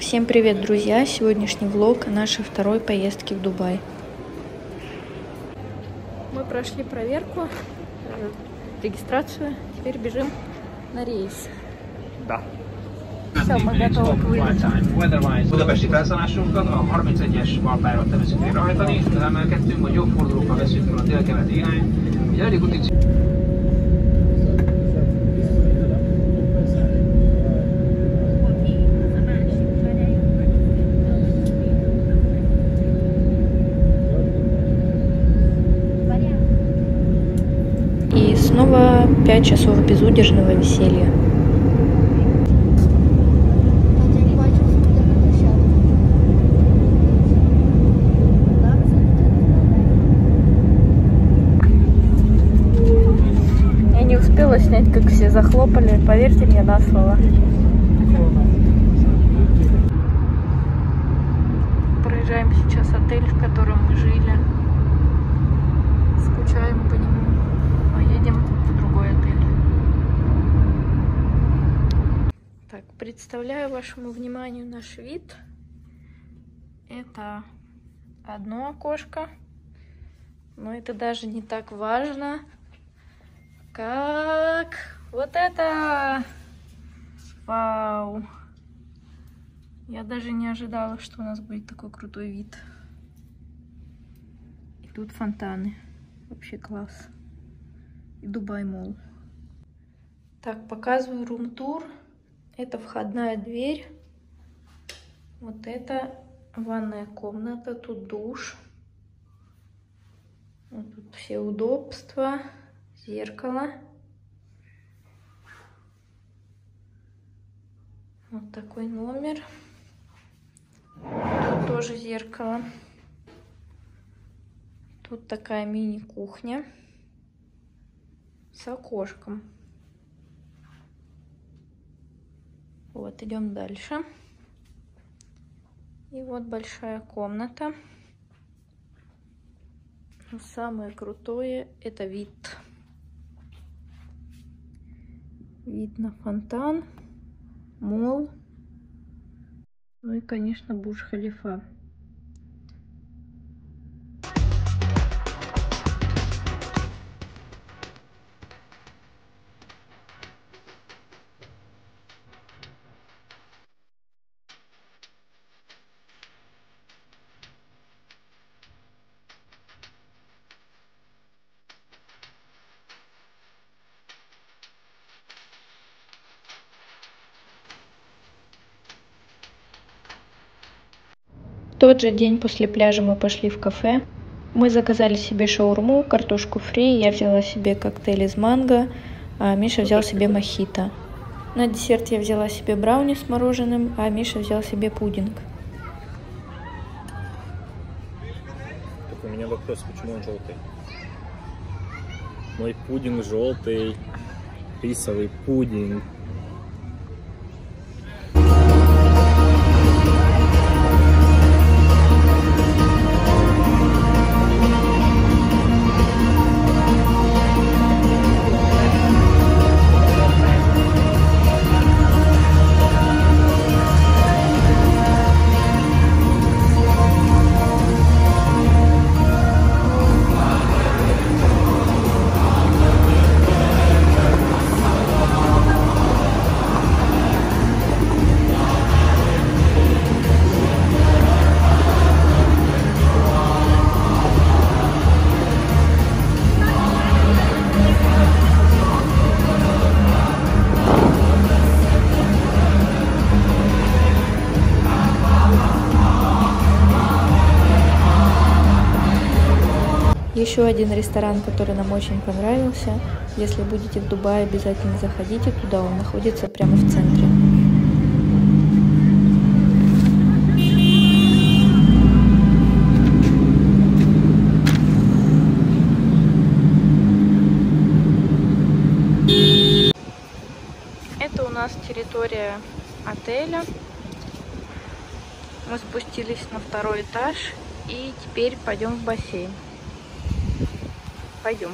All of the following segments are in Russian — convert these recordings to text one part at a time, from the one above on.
Всем привет, друзья! Сегодняшний влог о нашей второй поездке в Дубай. Мы прошли проверку, регистрацию, теперь бежим на рейс. Да. Все, мы готовы к вылету. Budapesti felszállásunkat a 31-es Valpályról tervezünk végrehajtani, emelkedtünk, majd jobb fordulókkal veszünk fel a délkeleti irányt. Ugye elég útig... И снова 5 часов безудержного веселья. Я не успела снять, как все захлопали, поверьте мне на слово. Проезжаем сейчас отель, в котором мы жили. Скучаем по нему. Едем в другой отель. Так, представляю вашему вниманию наш вид. Это одно окошко, но это даже не так важно, как вот это. Вау! Я даже не ожидала, что у нас будет такой крутой вид. И тут фонтаны. Вообще класс. И Дубай Молл. Так, показываю рум-тур. Это входная дверь. Вот это ванная комната. Тут душ. Вот тут все удобства. Зеркало. Вот такой номер. Тут тоже зеркало. Тут такая мини-кухня с окошком. Вот, идем дальше. И вот большая комната. Но самое крутое — это вид. Вид на фонтан, молл. Ну и, конечно, Бурдж-Халифа. В тот же день после пляжа мы пошли в кафе. Мы заказали себе шаурму, картошку фри, я взяла себе коктейль из манго, а Миша взял себе мохито. На десерт я взяла себе брауни с мороженым, а Миша взял себе пудинг. Так у меня вопрос, почему он желтый? Мой пудинг желтый, рисовый пудинг. Еще один ресторан, который нам очень понравился. Если будете в Дубае, обязательно заходите туда, он находится прямо в центре. Это у нас территория отеля. Мы спустились на второй этаж и теперь пойдем в бассейн. Пойдем.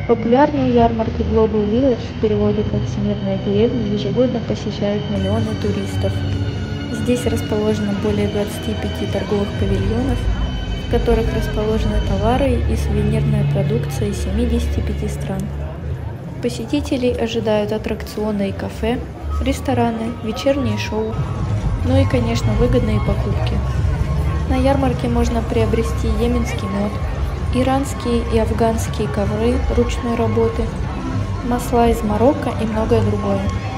Популярные ярмарки Global Village, в переводе как «Всемирная деревня», ежегодно посещают миллионы туристов. Здесь расположено более 25 торговых павильонов, в которых расположены товары и сувенирная продукция из 75 стран. Посетителей ожидают аттракционы и кафе, рестораны, вечерние шоу, ну и, конечно, выгодные покупки. На ярмарке можно приобрести йеменский мед, иранские и афганские ковры ручной работы, масла из Марокко и многое другое.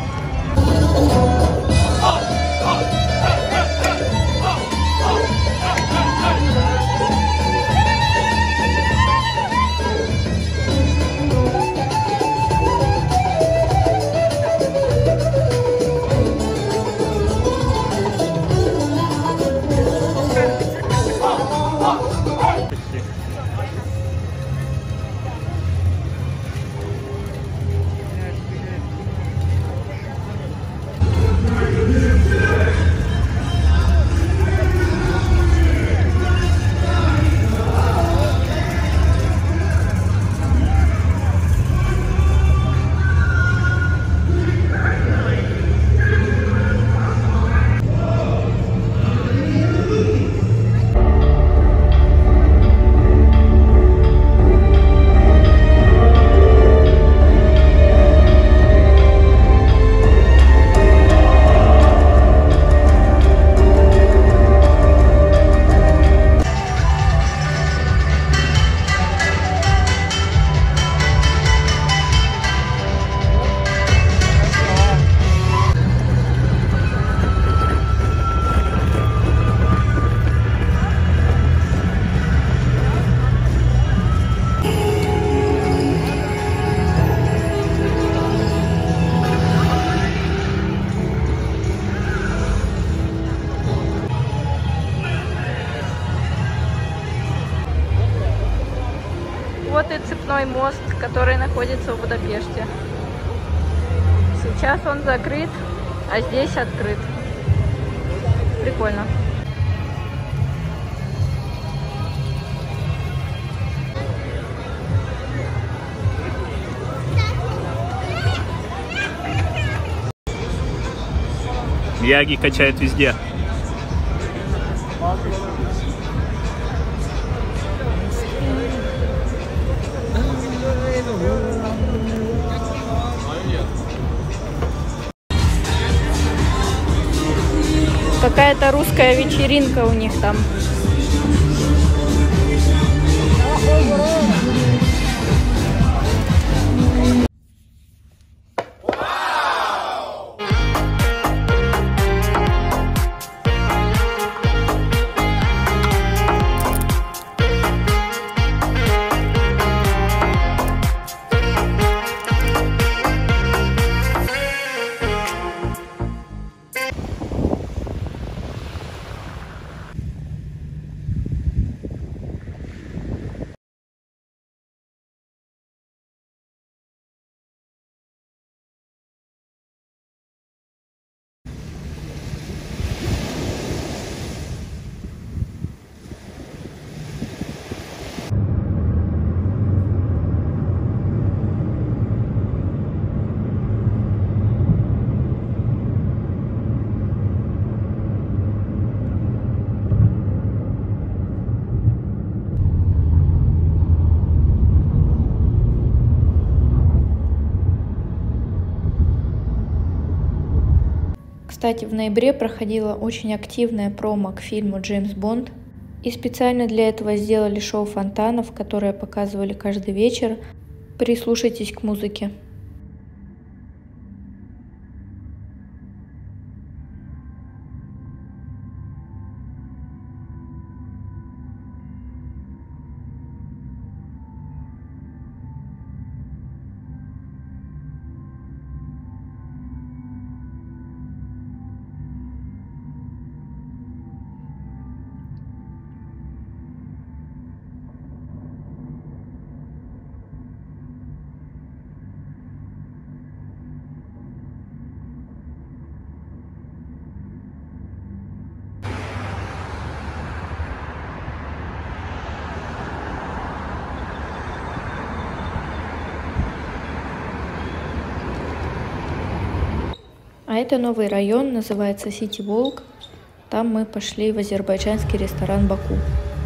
Вот и цепной мост, который находится в Будапеште. Сейчас он закрыт, а здесь открыт. Прикольно. Яги качают везде. Какая-то русская вечеринка у них там. Кстати, в ноябре проходила очень активная промо к фильму «Джеймс Бонд», и специально для этого сделали шоу фонтанов, которые показывали каждый вечер. Прислушайтесь к музыке. А это новый район, называется Сити Волк. Там мы пошли в азербайджанский ресторан Баку.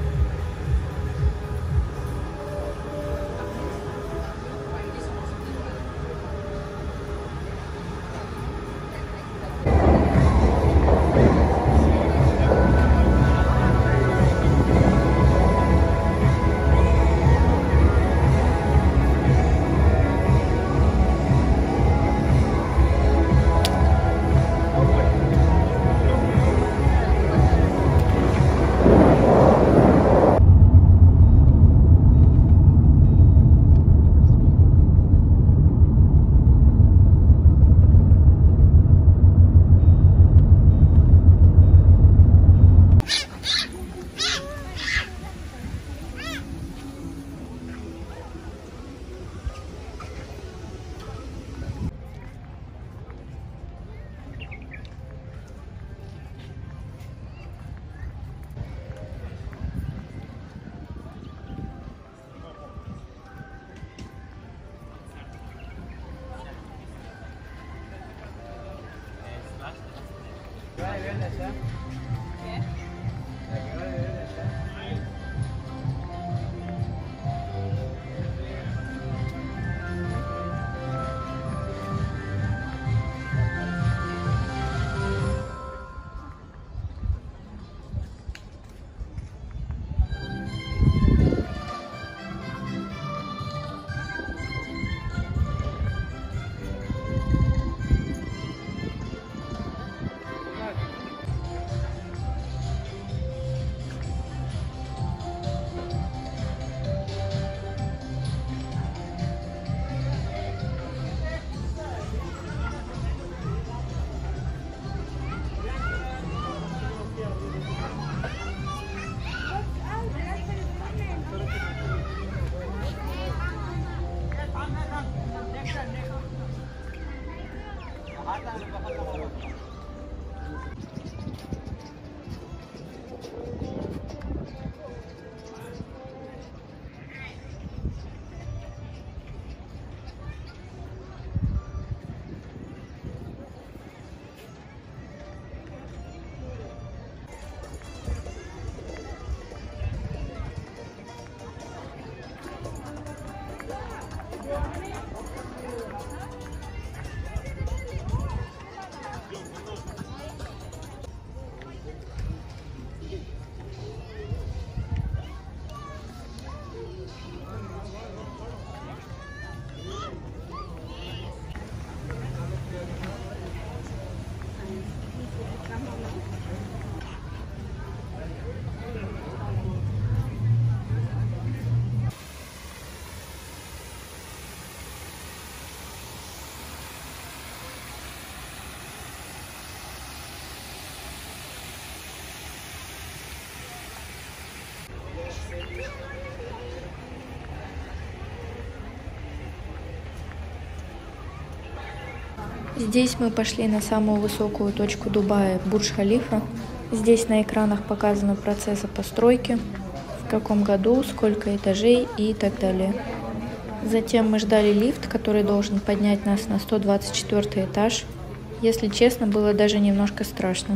Здесь мы пошли на самую высокую точку Дубая, Бурдж-Халифа. Здесь на экранах показаны процессы постройки, в каком году, сколько этажей и так далее. Затем мы ждали лифт, который должен поднять нас на 124 этаж. Если честно, было даже немножко страшно.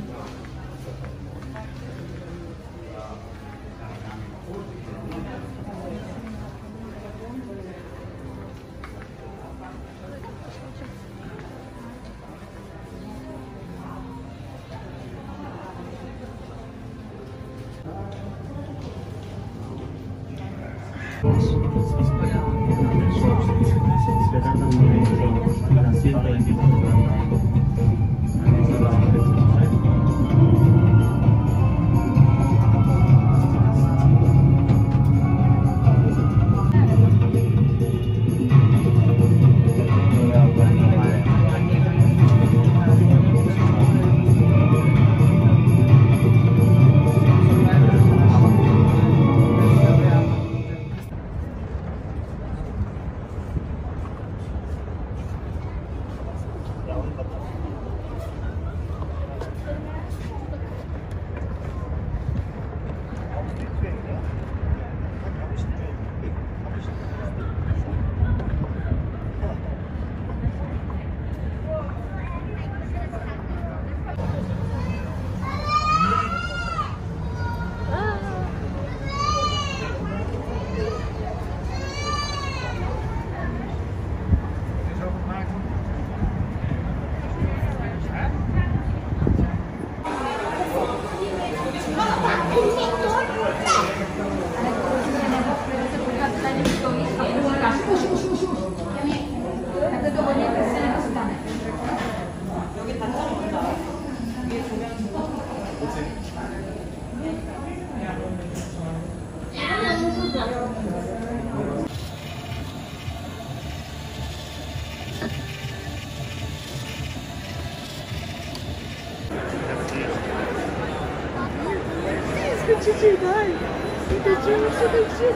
чуть-чуть, давай. Это чуть-чуть.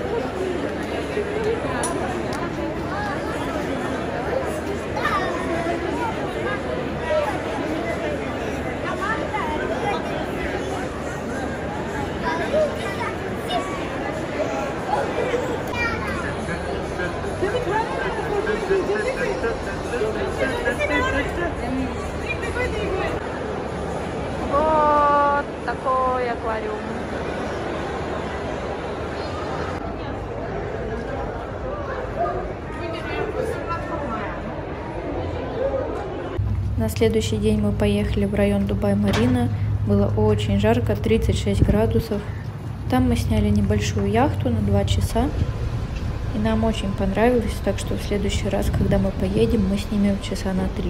Вот такой аквариум. На следующий день мы поехали в район Дубай-Марина. Было очень жарко, 36 градусов. Там мы сняли небольшую яхту на 2 часа. И нам очень понравилось, так что в следующий раз, когда мы поедем, мы снимем часа на 3.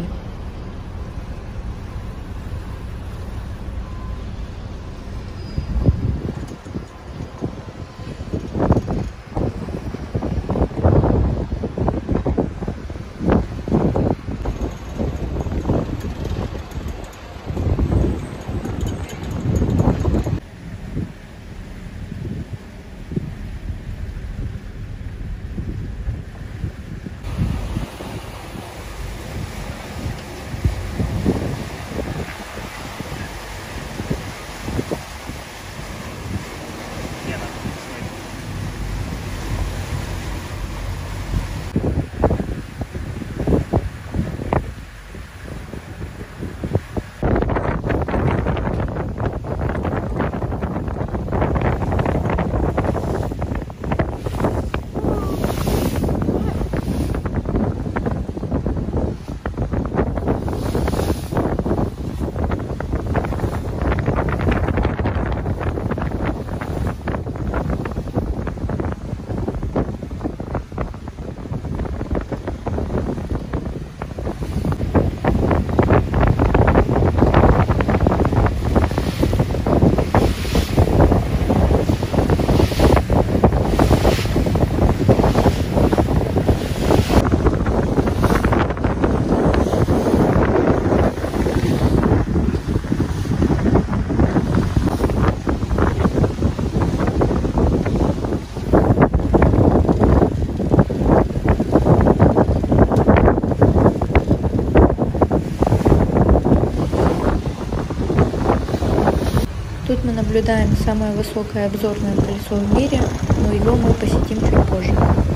Тут мы наблюдаем самое высокое обзорное колесо в мире, но его мы посетим чуть позже.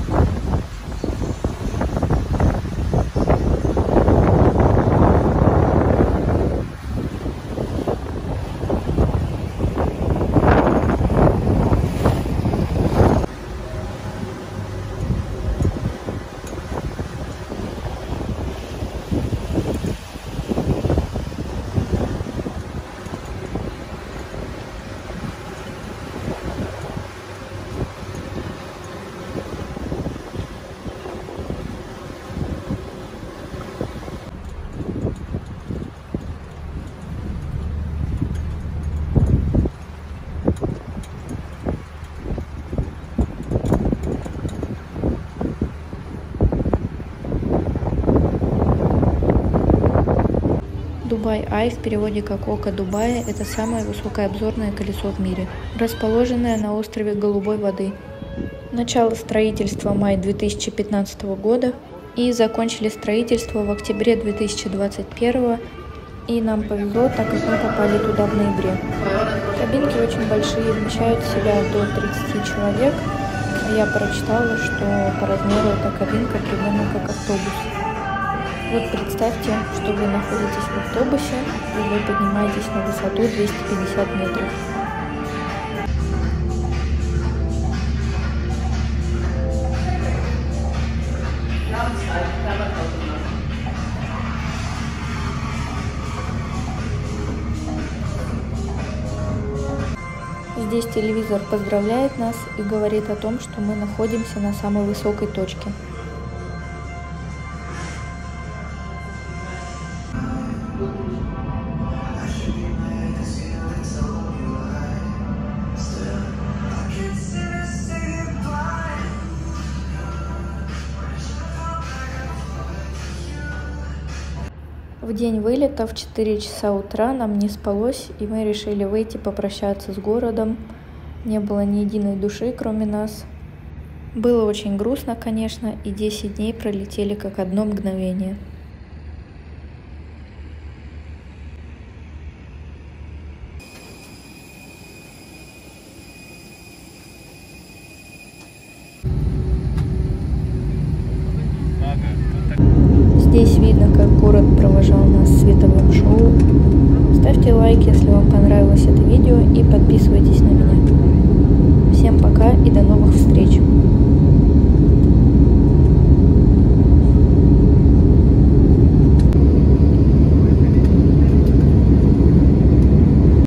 Дубай-Ай в переводе как «Око Дубая» – это самое высокое обзорное колесо в мире, расположенное на острове Голубой воды. Начало строительства май 2015 года и закончили строительство в октябре 2021, и нам повезло, так как мы попали туда в ноябре. Кабинки очень большие, вмещают в себя до 30 человек. Я прочитала, что по размеру эта кабинка примерно как автобус. Вот представьте, что вы находитесь в автобусе, и вы поднимаетесь на высоту 250 метров. Здесь телевизор поздравляет нас и говорит о том, что мы находимся на самой высокой точке. В день вылета в 4 часа утра нам не спалось, и мы решили выйти попрощаться с городом. Не было ни единой души, кроме нас. Было очень грустно, конечно, и 10 дней пролетели как одно мгновение. Здесь видно, как город провожал нас световым шоу. Ставьте лайк, если вам понравилось это видео, и подписывайтесь на меня. Всем пока и до новых встреч!